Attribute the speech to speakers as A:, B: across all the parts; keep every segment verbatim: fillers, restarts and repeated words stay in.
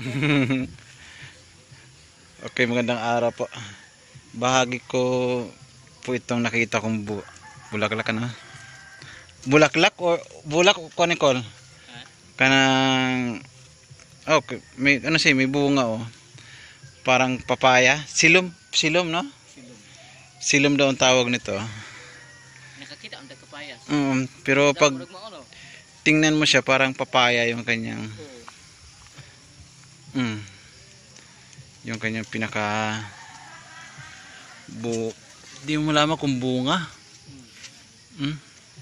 A: Okay, magandang araw po. Bahagi ko po itong nakita kong bu bulaklak ano? Bulaklak o bulak o konikol? Kanang okay, may ano siya, may bunga oh. Parang papaya, silom, silom no?
B: Silom.
A: Silom daw ang tawag nito.
B: Nakakita ang papaya.
A: Um, pero pag tingnan mo siya parang papaya yung kanyang mm, yung kanyang pinaka bu di mo malaman kung bunga. Mm.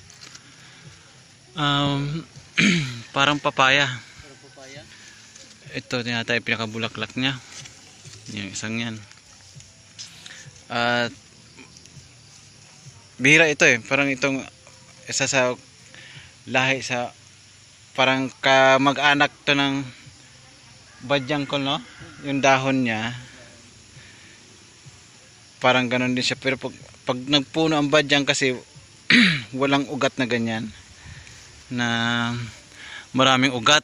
A: Um, parang papaya.
B: Parang papaya.
A: Ito tinatay yung pinakabulaklak niya. Yung isang yan. At bihira ito eh. Parang itong isa sa lahi sa parang kamag-anak to ng badyangkol no? Yung dahon niya. Parang ganon din siya. Pero pag, pag nagpuno ang badyang kasi walang ugat na ganyan. Na maraming ugat.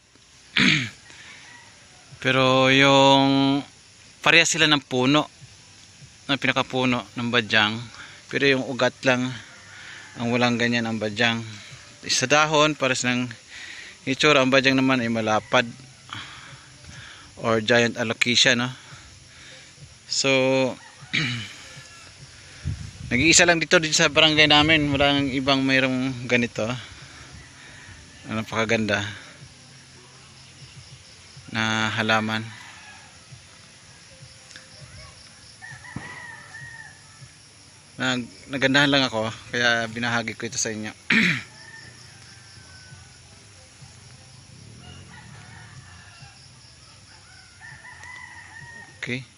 A: Pero yung parehas sila ng puno, ng pinakapuno ng badyang, pero yung ugat lang ang walang ganyan ang badyang. Sa dahon pares ng itsura, ang badyang naman ay malapad or giant alocasia no. So nag-iisa lang dito dito sa barangay namin, walang ibang mayroong ganito. Napakaganda na halaman. Nag nagandahan lang ako kaya binahagi ko ito sa inyo. Okay.